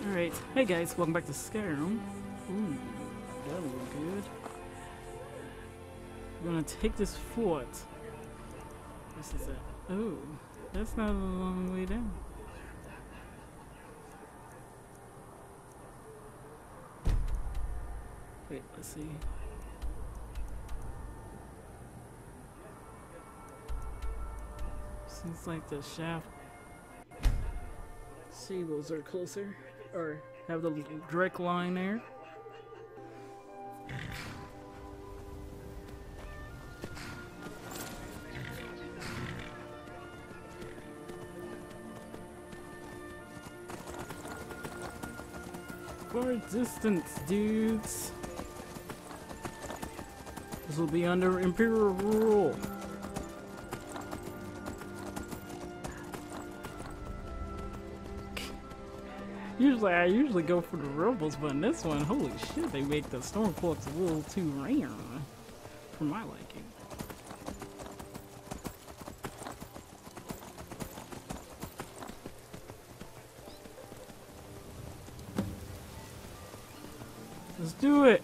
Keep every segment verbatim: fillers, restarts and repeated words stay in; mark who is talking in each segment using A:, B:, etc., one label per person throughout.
A: Alright, hey guys, welcome back to Skyrim. Ooh, that'll look good. We're gonna take this fort. This is it. Oh, that's not a long way down. Wait, let's see. Seems like the shaft cables are closer, or have the direct line there. For distance, dudes. This will be under Imperial rule. Usually, I usually go for the rebels, but in this one, holy shit, they make the stormcloaks a little too rare for my liking. Let's do it.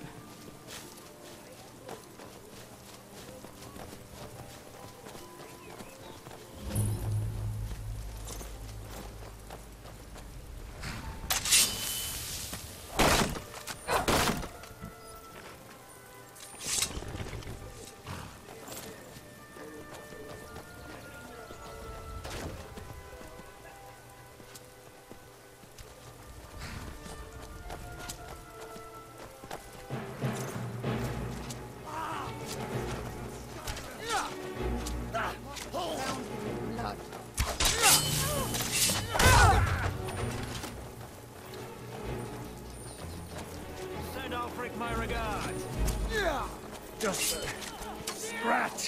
B: My regard. Yeah, just a scratch.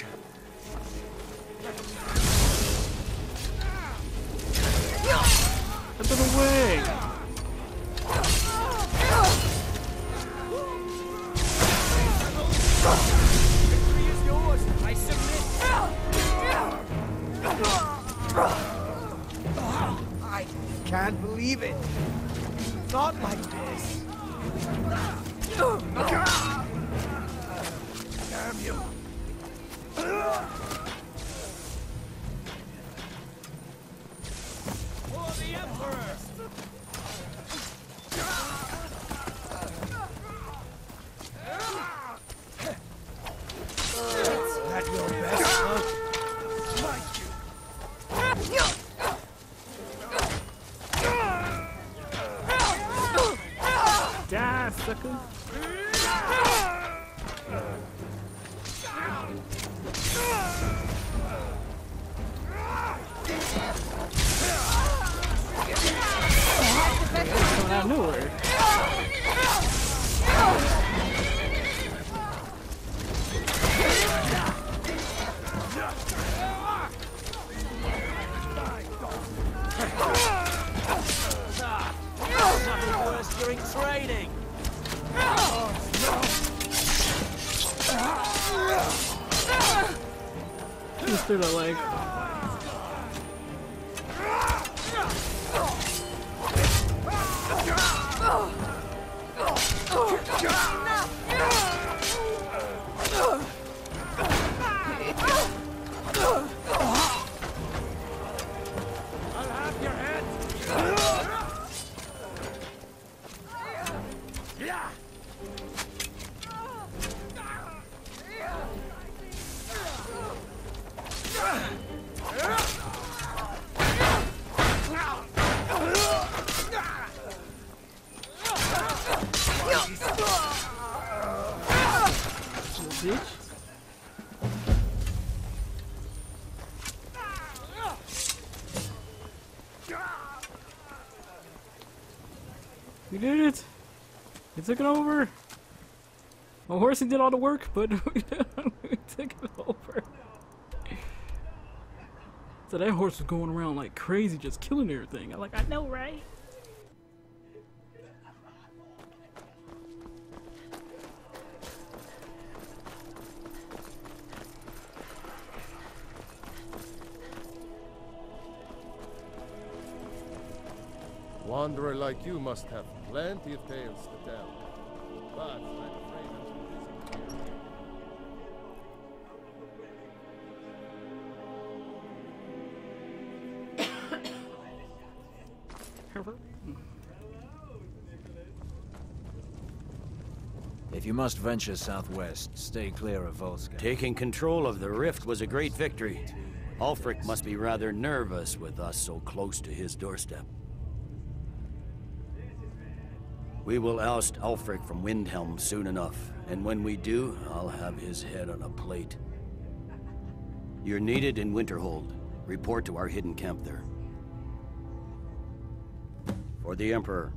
A: Get it away.
B: Victory is yours. I submit. I can't believe it. Not like this. Damn you! For the Emperor! Is that your best, huh? Smite you!
A: Die, sucker! Coming out of nowhere.
B: Nothing worse during training.
A: Just through the leg.
B: I'll have your head. Yeah.
A: Bitch. We did it! We took it over! My horsey did all the work, but we took it over. So that horse was going around like crazy, just killing everything. I'm like, I know, right?
C: Was wanderer like you must have plenty of tales to tell. But I'm afraid I'm too busy here.
D: If you must venture southwest, stay clear of Volska.
E: Taking control of the rift was a great victory. Ulfric must be rather nervous with us so close to his doorstep. We will oust Ulfric from Windhelm soon enough, and when we do, I'll have his head on a plate. You're needed in Winterhold. Report to our hidden camp there. For the Emperor.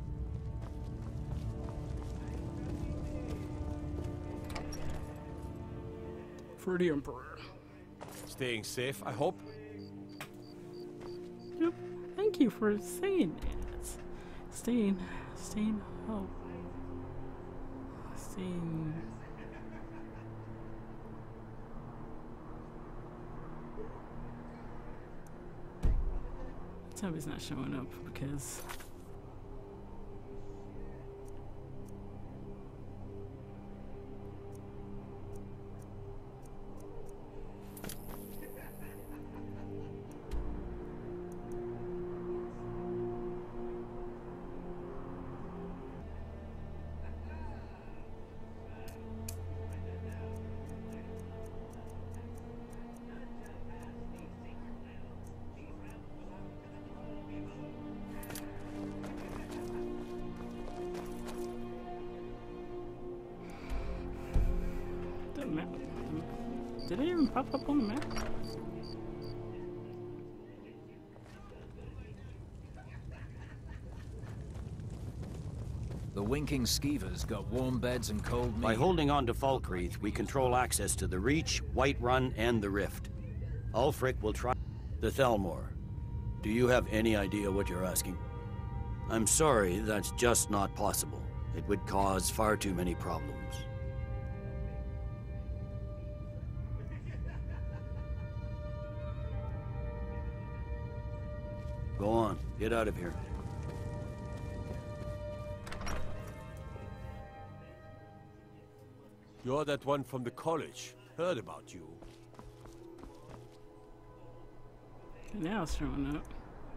A: For the Emperor.
F: Staying safe, I hope.
A: Yep. Thank you for saying that. Staying, staying, oh, staying. Tab is not showing up because. Map. Did it even pop up on the map?
D: The winking skeevers got warm beds and cold meat.
E: By holding on to Falkreath, we control access to the Reach, Whiterun, and the Rift. Ulfric will try the Thelmor. Do you have any idea what you're asking? I'm sorry, that's just not possible. It would cause far too many problems. Go on, get out of here.
F: You're that one from the college. Heard about you.
A: Now it's showing up.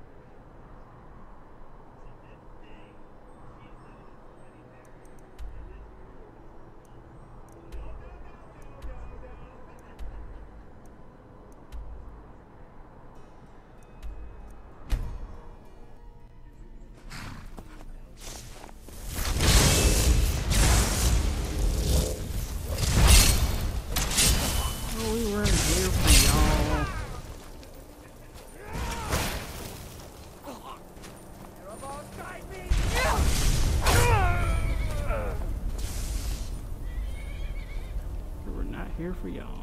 A: Here for y'all.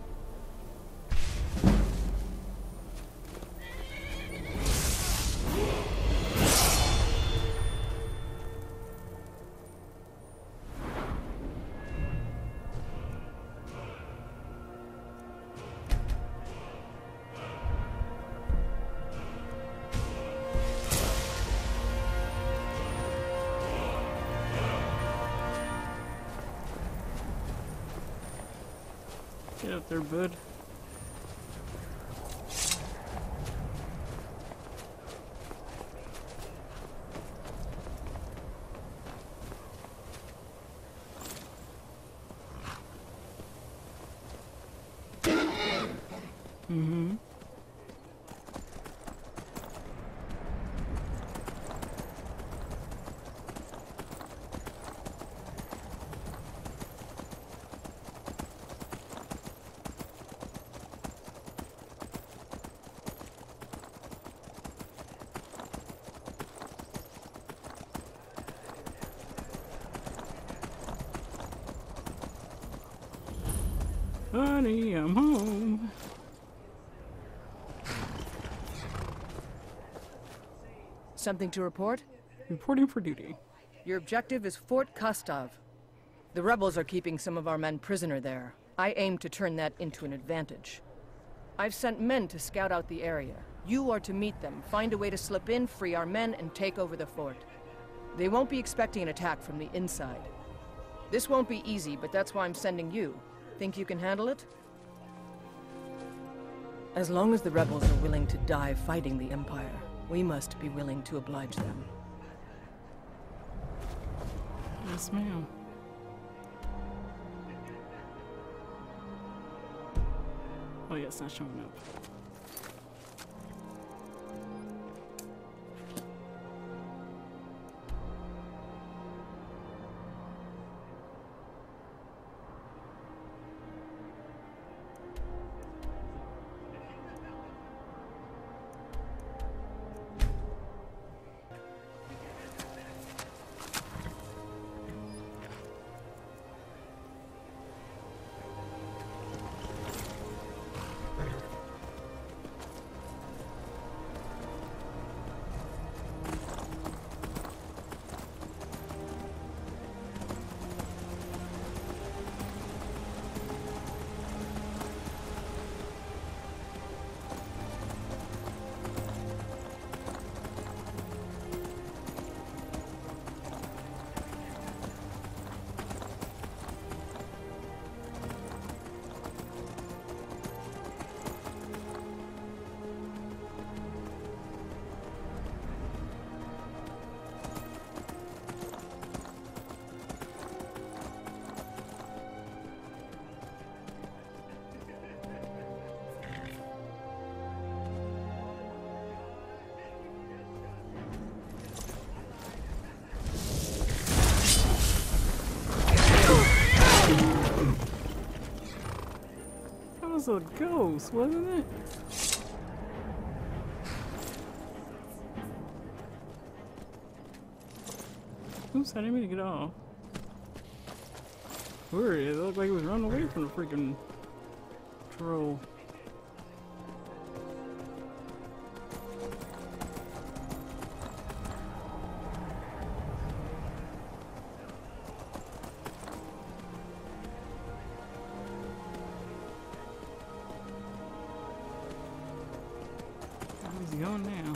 A: Get up there, bud. Mm-hmm. Honey, I'm home.
G: Something to report?
A: Reporting for duty.
G: Your objective is Fort Kostov. The rebels are keeping some of our men prisoner there. I aim to turn that into an advantage. I've sent men to scout out the area. You are to meet them, find a way to slip in, free our men, and take over the fort. They won't be expecting an attack from the inside. This won't be easy, but that's why I'm sending you. Think you can handle it? As long as the rebels are willing to die fighting the Empire, we must be willing to oblige them.
A: Yes, ma'am. Oh yeah, it's not showing up. That was a ghost, wasn't it? Oops, I didn't mean to get off. Weird, it looked like it was running away from the freaking troll. Where's he going now?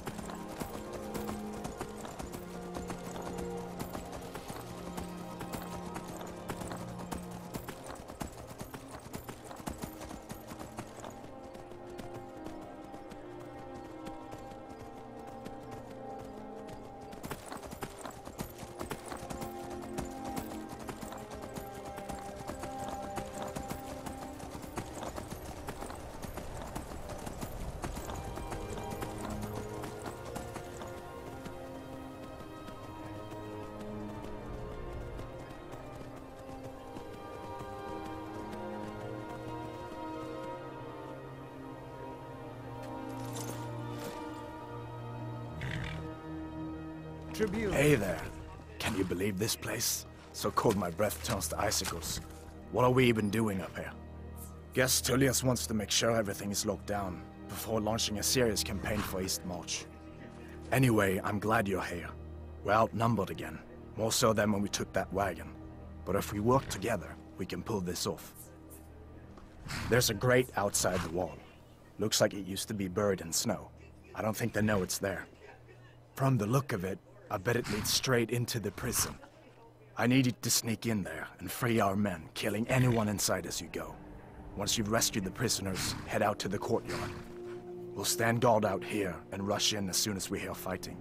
B: Tribune.
H: Hey there. Can you believe this place? So cold my breath turns to icicles. What are we even doing up here? Guess Tullius wants to make sure everything is locked down before launching a serious campaign for East March. Anyway, I'm glad you're here. We're outnumbered again, more so than when we took that wagon. But if we work together, we can pull this off. There's a grate outside the wall. Looks like it used to be buried in snow. I don't think they know it's there. From the look of it, I bet it leads straight into the prison. I need you to sneak in there and free our men, killing anyone inside as you go. Once you've rescued the prisoners, head out to the courtyard. We'll stand guard out here and rush in as soon as we hear fighting.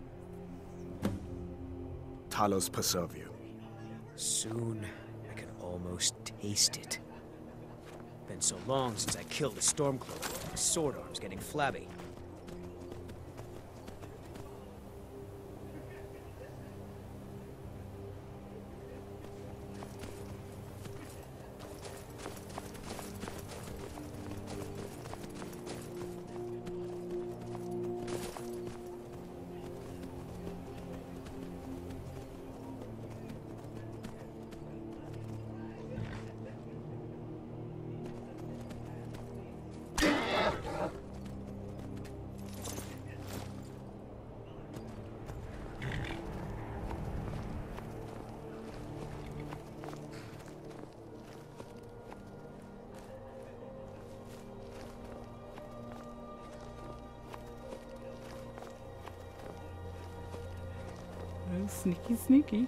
H: Talos preserve you.
I: Soon, I can almost taste it. Been so long since I killed a Stormcloak, my sword arm's getting flabby.
A: Sneaky, sneaky.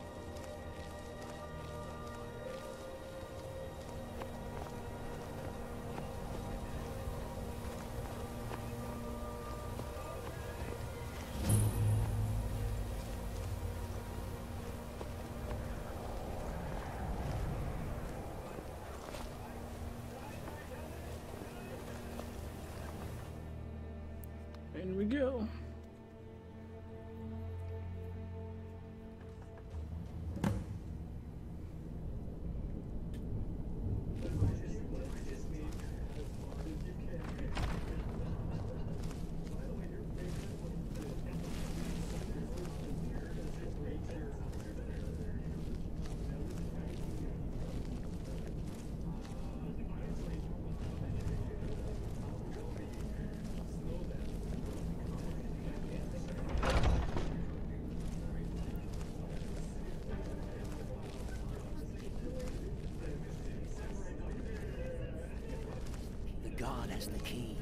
A: In we go.
E: God has the key.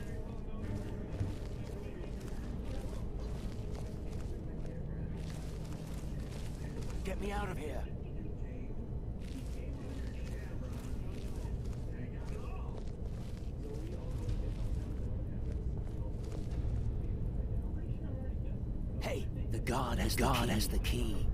E: Get me out of here. Hey, the God has the God has the key.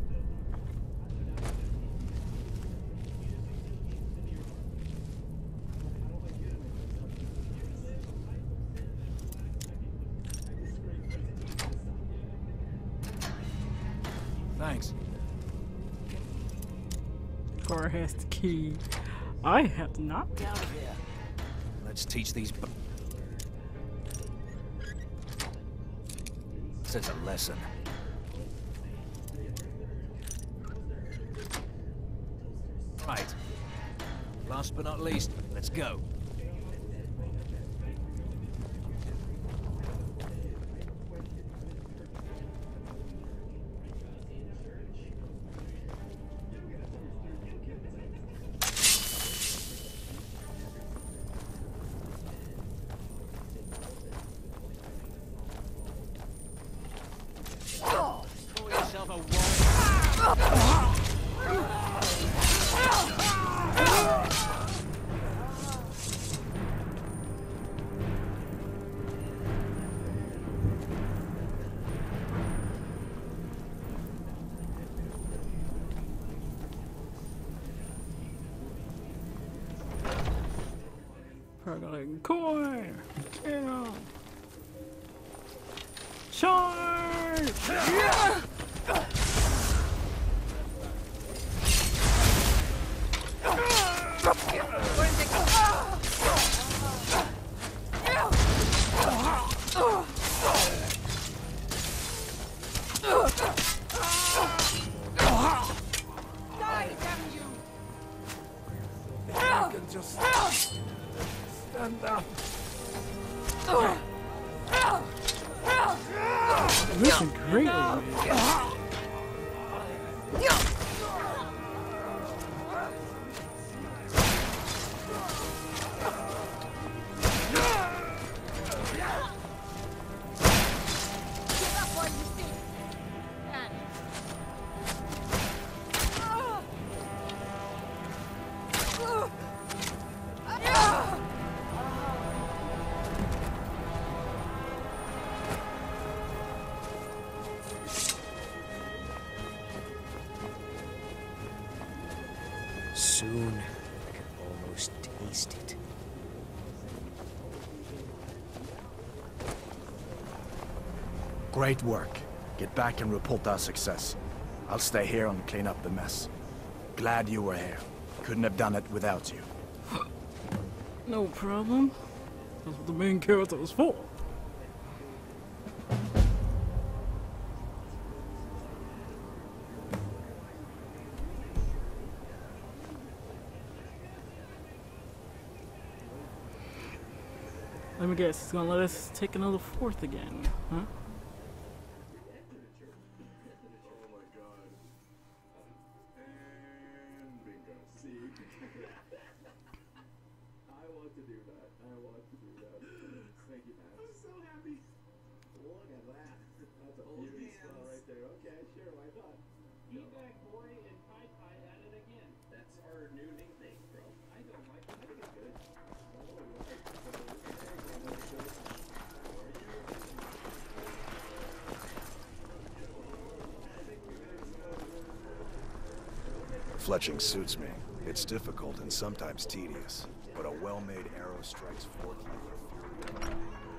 D: Thanks.
A: Gar has the key. I have not.
E: Get out of here.
D: Let's teach these bu- This is a lesson. Right. Last but not least, let's go.
A: Got a coin! Get on! Charge! Yeah!
B: Die, damn you! I can just stand up.
A: Listen greatly, man.
I: Soon, I can almost taste it.
H: Great work. Get back and report our success. I'll stay here and clean up the mess. Glad you were here. Couldn't have done it without you.
A: No problem. That's what the main character was for. Let me guess, he's gonna let us take another fourth again, huh?
J: Fletching suits me. It's difficult and sometimes tedious, but a well-made arrow strikes forth like a fury.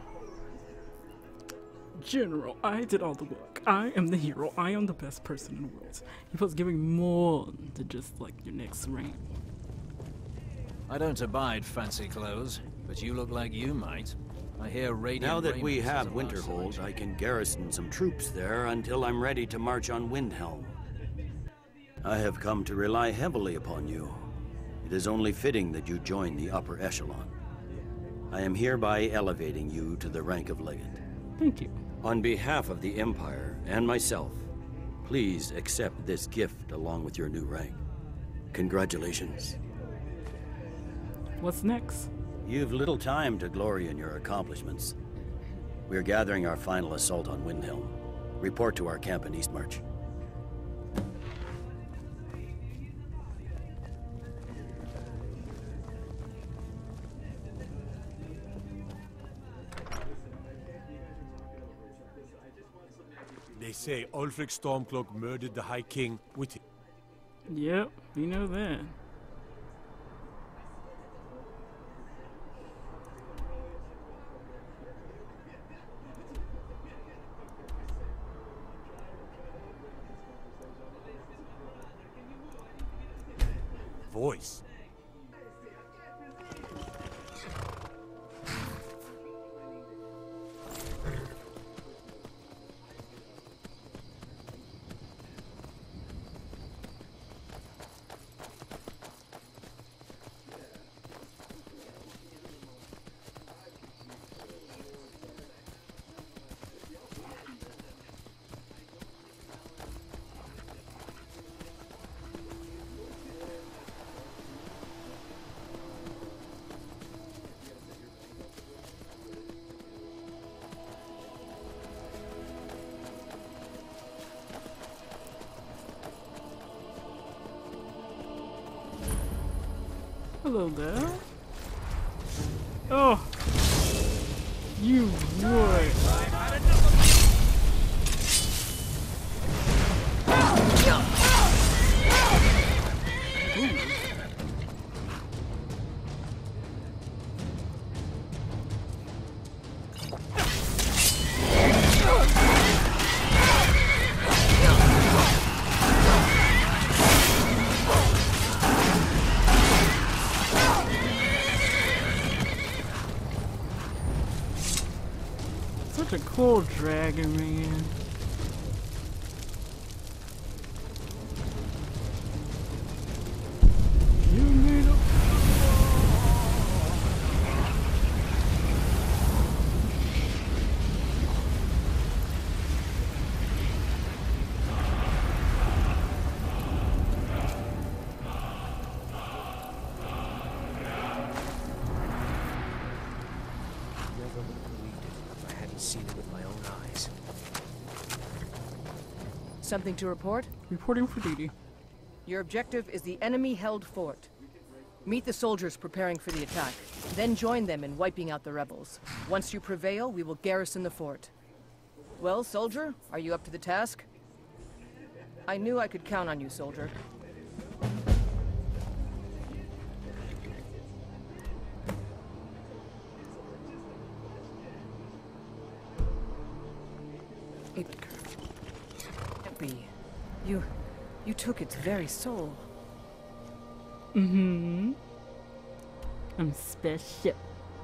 A: General, I did all the work. I am the hero. I am the best person in the world. He was giving more than just like your next rank.
D: I don't abide fancy clothes, but you look like you might. I hear radiant.
E: Now that we
D: raiment is
E: have
D: a last
E: Winterhold,
D: selection.
E: I can garrison some troops there until I'm ready to march on Windhelm. I have come to rely heavily upon you. It is only fitting that you join the upper echelon. I am hereby elevating you to the rank of Legate.
A: Thank you.
E: On behalf of the Empire and myself, please accept this gift along with your new rank. Congratulations.
A: What's next?
E: You've little time to glory in your accomplishments. We're gathering our final assault on Windhelm. Report to our camp in Eastmarch.
F: They say Ulfric Stormcloak murdered the High King with him.
A: Yep, we know that.
F: Voice.
A: Hello there. Oh, you would. Such a cool dragon, man. You made a
I: Seen it with my own eyes.
G: Something to report?
A: Reporting for duty.
G: Your objective is the enemy-held fort. Meet the soldiers preparing for the attack, then join them in wiping out the rebels. Once you prevail, we will garrison the fort. Well, soldier, are you up to the task? I knew I could count on you, soldier. It can't be. You... you took its very soul.
A: Mm-hmm. I'm special.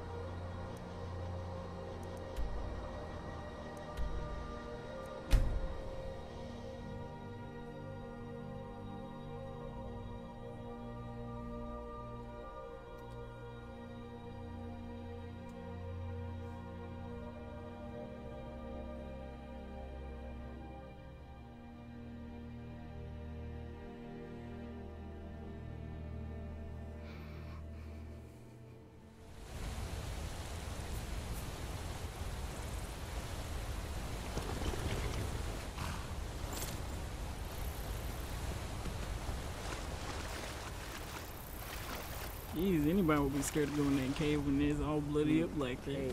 A: Jeez, anybody would be scared to go in that cave when it's all bloody up like that.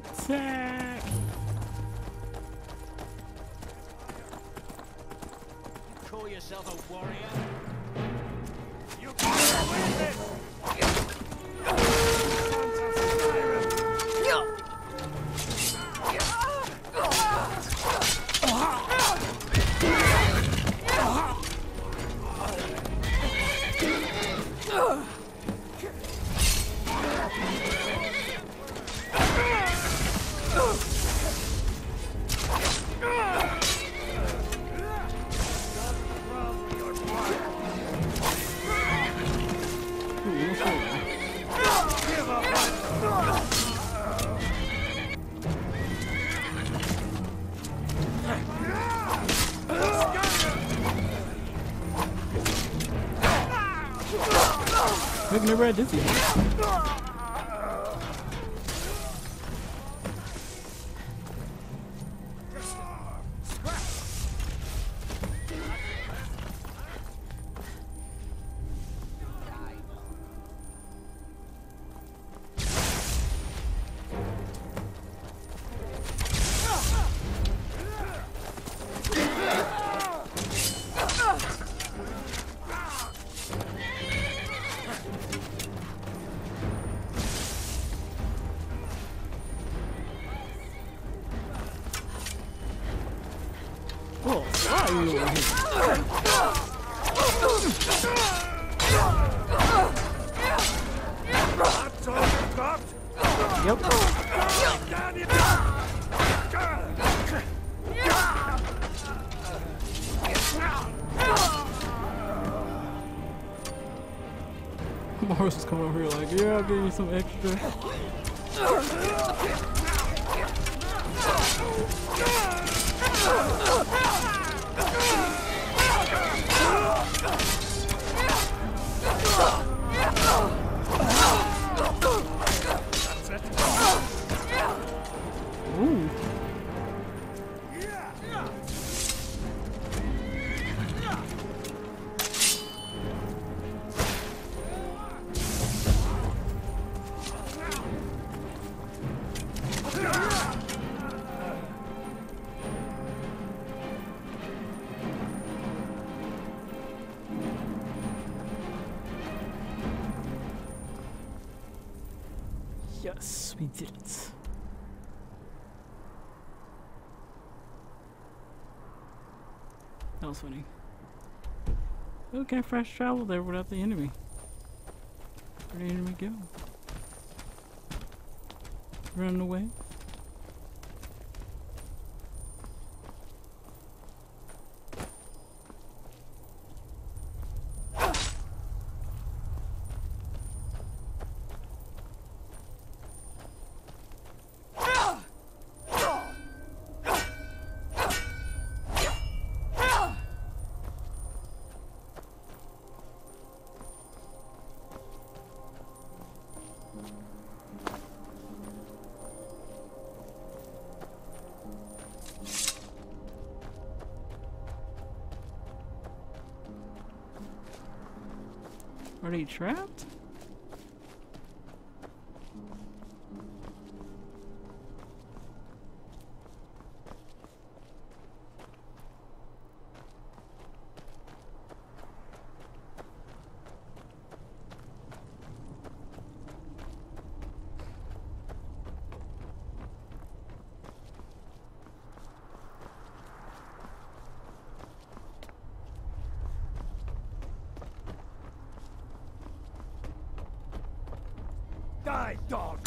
A: Attack!
D: Call yourself a warrior?
B: You can't win this!
A: We've never had this yet. Oh, why are you over here?
B: That's all you got?
A: Yep. Morris is coming over here like, yeah, I'll give you some extra. Ooh. Yes, we did it. That was funny. Oh, can't fast travel there without the enemy. Where'd the enemy go? Running away? Are they trapped?
B: Die, dog!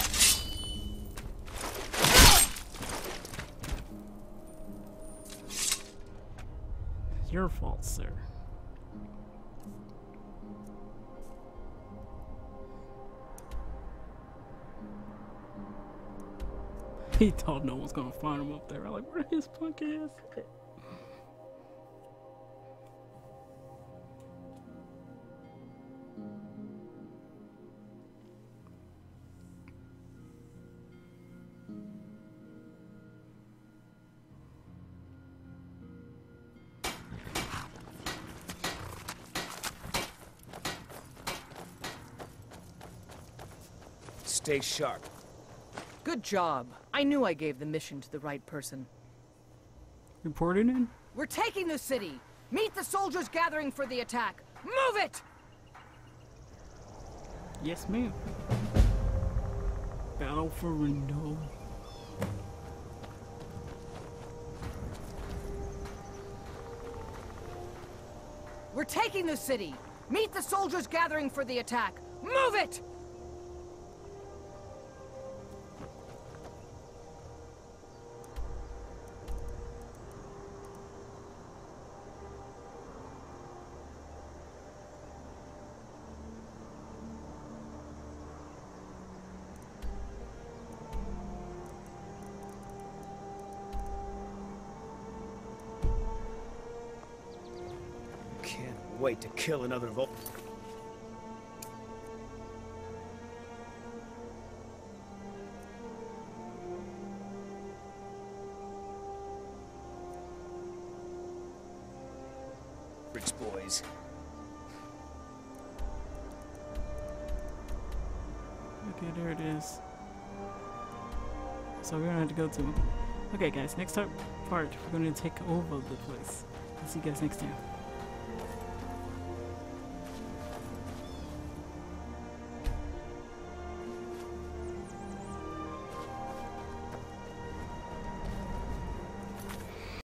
A: It's your fault, sir. He thought no one's gonna find him up there. I'm like, where his punk ass at?
I: Stay sharp.
G: Good job. I knew I gave the mission to the right person.
A: Reporting in?
G: We're taking the city! Meet the soldiers gathering for the attack! Move it!
A: Yes, ma'am. Battle for Reno.
G: We're taking the city! Meet the soldiers gathering for the attack! Move it!
I: Wait to kill another Vol- Rich boys.
A: Okay, there it is. So we're gonna have to go to. Okay, guys, next part, we're gonna take over the place. I'll see you guys next time.